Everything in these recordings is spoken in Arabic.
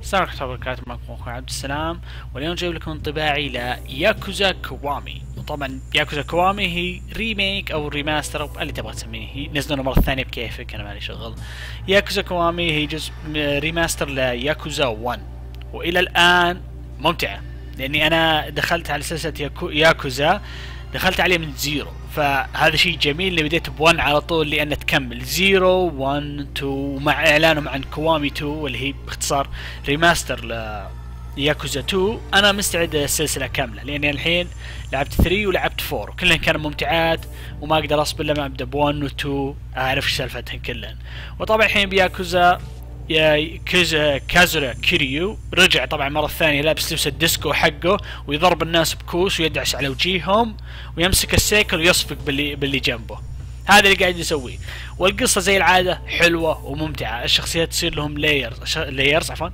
السلام عليكم ورحمة الله وبركاته. معكم أخوي عبد السلام، واليوم جايب لكم انطباعي لياكوزا كوامي. وطبعا ياكوزا كوامي هي ريميك أو ريماستر أو اللي تبغى تسميه، هي نزلونا مرة ثانية بكيفك، أنا مالي شغل. ياكوزا كوامي هي جزء ريماستر لياكوزا 1، وإلى الآن ممتعة، لأني أنا دخلت على سلسلة ياكوزا، دخلت عليه من زيرو، فهذا شيء جميل اللي بديت ب1 على طول لأن تكمل 0 1 2 ومع إعلانهم عن كوامي 2 واللي هي باختصار ريماستر لياكوزا 2. أنا مستعد السلسلة كاملة لأني الحين لعبت 3 ولعبت 4 وكلهن كانوا ممتعات، وما أقدر أصبر لما أبدأ ب1 و2 أعرف إيش سالفتهن كلهن. وطبعا الحين بياكوزا كازورا كيريو رجع طبعا مرة ثانية لابس لبس الديسكو حقه، ويضرب الناس بكوس ويدعس على وجيههم ويمسك السيكل ويصفق باللي جنبه. هذا اللي قاعد يسويه، والقصة زي العادة حلوة وممتعة. الشخصيات تصير لهم لايرز عفوا،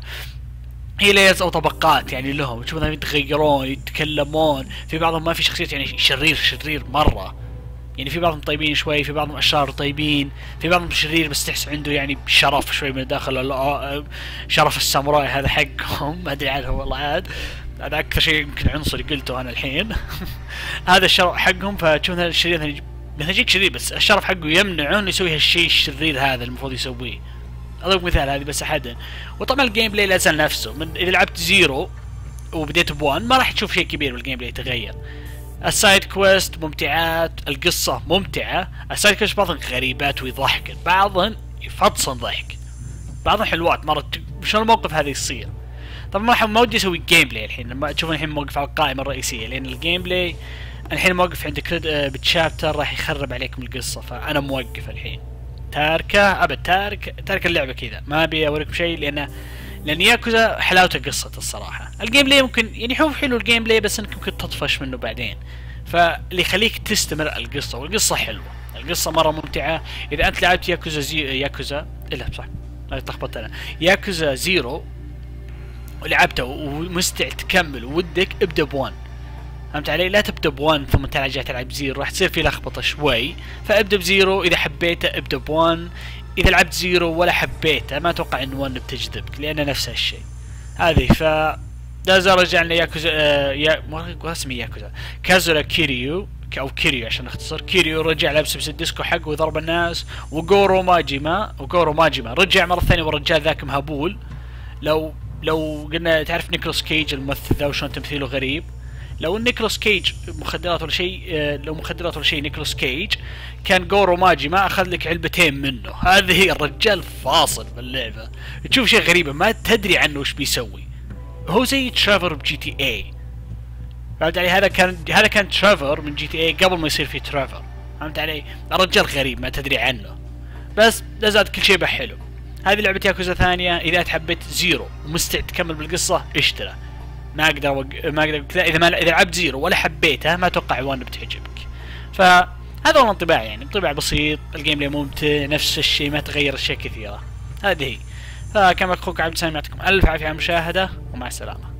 هي لايرز او طبقات يعني لهم، تشوفهم يتغيرون يتكلمون، في بعضهم ما في شخصيات يعني شرير مرة، يعني في بعضهم طيبين شوي، في بعضهم اشرار طيبين، في بعضهم شرير بس تحس عنده يعني شرف شوي من داخل، شرف الساموراي هذا حقهم ما ادري عنه والله عاد، هذا اكثر شيء يمكن عنصري قلته انا الحين. هذا الشرف حقهم، فتشوف هذا الشرير مثلا يجيك شرير بس الشرف حقه يمنعه انه يسوي هالشيء الشرير هذا المفروض يسويه. اضرب مثال هذه بس احدا. وطبعا الجيم بلاي لا زال نفسه، من اذا لعبت زيرو وبديت ب1 ما راح تشوف شيء كبير بالجيم بلاي يتغير. السايد كويست ممتعات، القصة ممتعة، السايد كويست بعضهم غريبات ويضحك، بعضهم يفطسن ضحك، بعضهم حلوات مرة. شلون الموقف هذا يصير؟ طبعا ما ودي اسوي جيم بلاي الحين، لما تشوفون الحين موقف على القائمة الرئيسية، لان الجيم بلاي الحين موقف عند بتشابتر راح يخرب عليكم القصة، فانا موقف الحين تاركه ابد، تارك اللعبة كذا، ما ابي اوريكم شيء لان ياكوزا حلاوته قصته الصراحه. الجيم بلاي ممكن يعني حلو الجيم بلاي، بس انك ممكن تطفش منه بعدين، فاللي يخليك تستمر القصه، والقصه حلوه، القصه مره ممتعه. اذا انت لعبت ياكوزا لا صح لا تلخبطت انا، ياكوزا زيرو ولعبته ومستعد تكمل ودك، ابدا ب1. فهمت علي؟ لا تبدا ب1 ثم ترجع تلعب زيرو، راح تصير في لخبطه شوي، فابدا بزيرو. اذا حبيته ابدا ب1، اذا لعبت زيرو ولا حبيته ما اتوقع ان 1 بتجذبك لان نفس الشيء هذه. ف لازال رجعنا ياكوزا ما اسمي ياكوزا كازورا كيريو او كيريو عشان اختصر. كيريو رجع لابس الديسكو حقه وضرب الناس. وغورو ماجيما رجع مره ثانيه، والرجال ذاك مهبول. لو قلنا تعرف نيكولاس كيج الممثل ذا وشلون تمثيله غريب، لو نيكولاس كيج مخدرات ولا شيء، لو مخدرات ولا شيء نيكولاس كيج، كان غورو ماجي ما اخذ لك علبتين منه. هذه الرجال فاصل باللعبه، تشوف شيء غريبه ما تدري عنه وش بيسوي. هو زي ترافر بجي تي اي، فهمت علي؟ هذا كان ترافر من جي تي اي قبل ما يصير في ترافر، فهمت علي؟ الرجال غريب ما تدري عنه، بس لازال كل شيء حلو. هذه لعبه ياكوزا ثانيه، اذا حبيت زيرو ومستعد تكمل بالقصه اشترى. ما اقدر اذا لعبت زيرو ولا حبيته ما اتوقع 1 بتعجبك. فهذا هو الانطباع، يعني انطباع بسيط، الجيم بلاي ممتع نفس الشيء، ما تغير اشياء كثيره. هذه هي. فكما اخوك عبد السلام، يعطيكم الف عافيه على المشاهده ومع السلامه.